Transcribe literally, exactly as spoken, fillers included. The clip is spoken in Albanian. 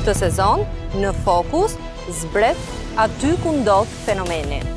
Këtë sezon, në Fokus, zbret aty ku ndodh fenomeni.